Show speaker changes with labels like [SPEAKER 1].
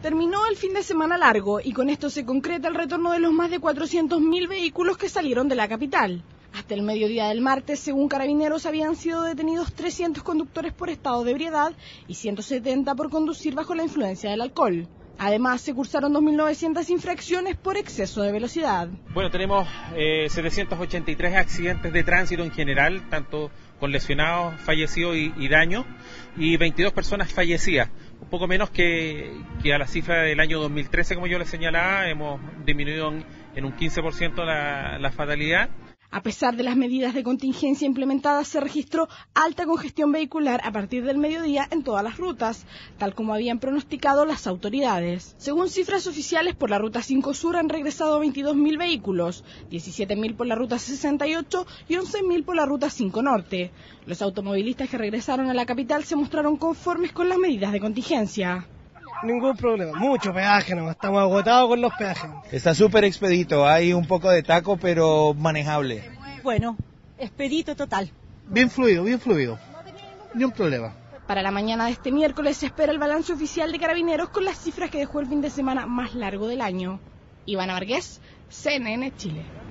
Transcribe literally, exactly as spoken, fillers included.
[SPEAKER 1] Terminó el fin de semana largo y con esto se concreta el retorno de los más de cuatrocientos mil vehículos que salieron de la capital. Hasta el mediodía del martes, según Carabineros, habían sido detenidos trescientos conductores por estado de ebriedad y ciento setenta por conducir bajo la influencia del alcohol. Además, se cursaron dos mil novecientas infracciones por exceso de velocidad.
[SPEAKER 2] Bueno, tenemos eh, setecientos ochenta y tres accidentes de tránsito en general, tanto con lesionados, fallecidos y, y daños, y veintidós personas fallecidas. Un poco menos que, que a la cifra del año dos mil trece, como yo les señalaba, hemos disminuido en, en un quince por ciento la, la fatalidad.
[SPEAKER 1] A pesar de las medidas de contingencia implementadas, se registró alta congestión vehicular a partir del mediodía en todas las rutas, tal como habían pronosticado las autoridades. Según cifras oficiales, por la Ruta cinco Sur han regresado veintidós mil vehículos, diecisiete mil por la Ruta sesenta y ocho y once mil por la Ruta cinco Norte. Los automovilistas que regresaron a la capital se mostraron conformes con las medidas de contingencia.
[SPEAKER 3] Ningún problema, mucho peaje, no, estamos agotados con los peajes.
[SPEAKER 4] Está súper expedito, hay un poco de taco, pero manejable.
[SPEAKER 5] Bueno, expedito total.
[SPEAKER 3] Bien fluido, bien fluido, ni un problema.
[SPEAKER 1] Para la mañana de este miércoles se espera el balance oficial de Carabineros con las cifras que dejó el fin de semana más largo del año. Ivana Vargas, C N N Chile.